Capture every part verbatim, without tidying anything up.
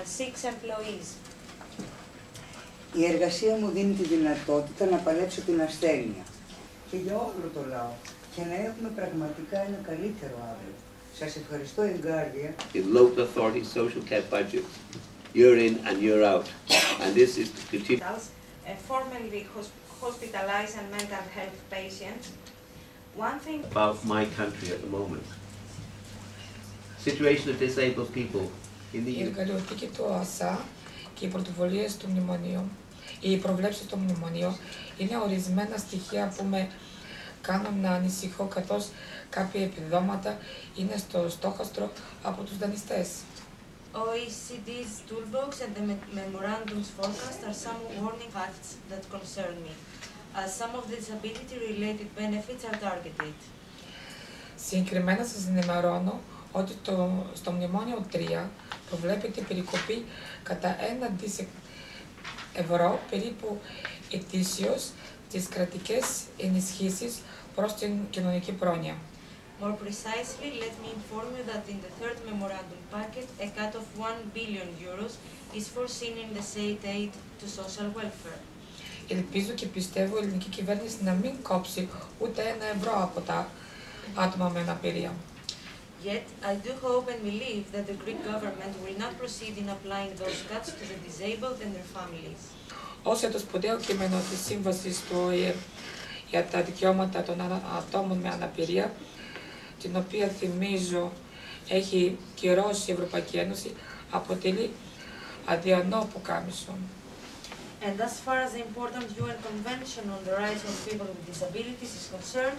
and six employees. Η εργασία μου δίνει τη δυνατότητα να παλέψω την ασθένεια και για όλο το λαό και να έχουμε πραγματικά ένα καλύτερο αύριο. Σας ευχαριστώ εγκάρδια. In local authorities' social care budgets, year in and year out, and this is to continue. And formerly hospitalized and mental health patients. One thing About my country at the moment. Situation of disabled people in the Η εργαλειοθήκη του ΟΑΣΑ και οι πρωτοβουλίες του μνημονίου, οι προβλέψεις του μνημονίου είναι ορισμένα στοιχεία που με κάνουν να ανησυχώ, καθώς κάποια επιδόματα είναι στο στόχαστρο από τους δανειστές. Ο E C D's toolbox and the memorandum's forecast are some warning facts that concern me, as some of the disability-related benefits are targeted. Συγκεκριμένα σας ενημερώνω ότι το, στο Μνημόνιο τρία προβλέπεται περικοπή κατά ένα δισεκατομμύριο ευρώ περίπου ετήσιος στις κρατικές ενισχύσεις προς την κοινωνική πρόνοια. More precisely, let me inform you that in the third memorandum packet, a cut of one billion euros is foreseen in the state aid to social welfare. Ελπίζω και πιστεύω η ελληνική κυβέρνηση να μην κόψει ούτε ένα ευρώ από τα άτομα με αναπηρία. Yet, I do hope and believe that the Greek government will not proceed in applying those cuts to the disabled and their families. Ως για το σπουδαίο κείμενο της Σύμβασης του Ο Ε Ε για τα δικαιώματα των ατόμων με αναπηρία, την οποία θυμίζω έχει κυρώσει η Ευρωπαϊκή Ένωση, αποτελεί αδιανό πουκάμισο. And as far as the important U N Convention on the Rights of People with Disabilities is concerned,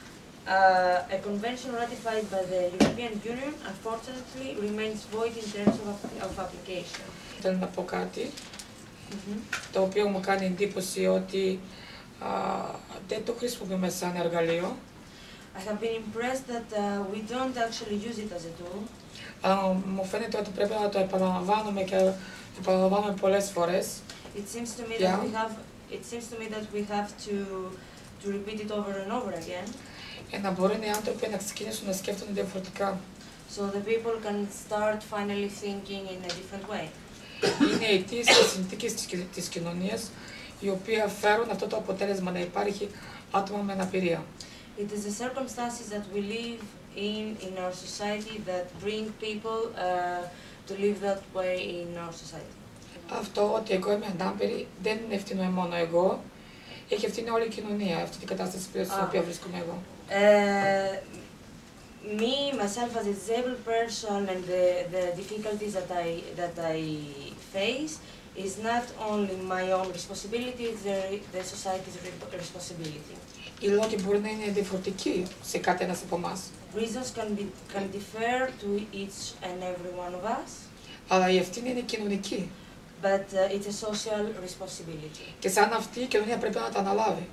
uh, a convention ratified by the European Union unfortunately remains void in terms of, of application. Θέλω να πω κάτι, Mm-hmm. το οποίο μου κάνει εντύπωση ότι α, δεν το χρησιμοποιούμε σαν εργαλείο. I have been impressed that uh, we don't actually use it as a tool. Α, μου φαίνεται ότι πρέπει να το επαναλαμβάνουμε και επαναλαμβάνουμε πολλές φορές. It seems to me Yeah. that we have it seems to me that we have to to repeat it over and over again. Για να μπορούν οι άνθρωποι να ξεκινήσουν να σκέφτονται διαφορετικά. So the people can start finally thinking in a different way. Είναι οι αιτίες και συνθήκες της κοινωνίας οι οποίες φέρουν αυτό το αποτέλεσμα να υπάρχει άτομα με αναπηρία. It is the circumstances that we live in in our society that bring people uh, to live that way in our society. Αυτό ότι εγώ είμαι ανάπηρη δεν είναι ευθύνομαι μόνο εγώ, έχει ευθύνη όλη η κοινωνία, αυτή την κατάσταση στην οποία βρίσκομαι εγώ. Uh, me, myself as a disabled person and the, the difficulties that I, that I face is not only my own responsibility, it's the, the society's responsibility. Οι λόγοι μπορεί να είναι διαφορετικοί σε κάθε ένας από εμάς. Reasons can, be, can differ to each and every one of us. Αλλά η ευθύνη είναι κοινωνική. But uh, it's a social responsibility. Και σαν αυτή η κοινωνία πρέπει να τα αναλάβει.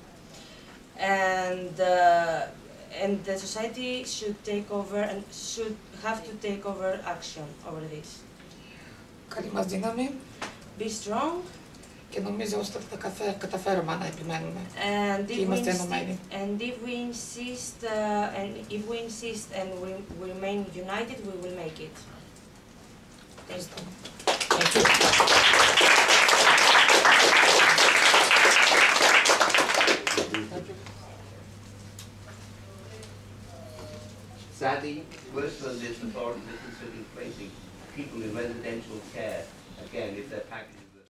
And uh, and the society should take over and should have to take over action over this. Καλή μας δύναμη. Be strong. Και νομίζω ότι θα τα καταφέρουμε να επιμένουμε. And if, we ενωμένοι. and if we insist uh, and if we insist and we, we remain united, we will make it. Thank you. Thank you. Sadly, worse than this, authorities are considering placing people in residential care, again, if their packages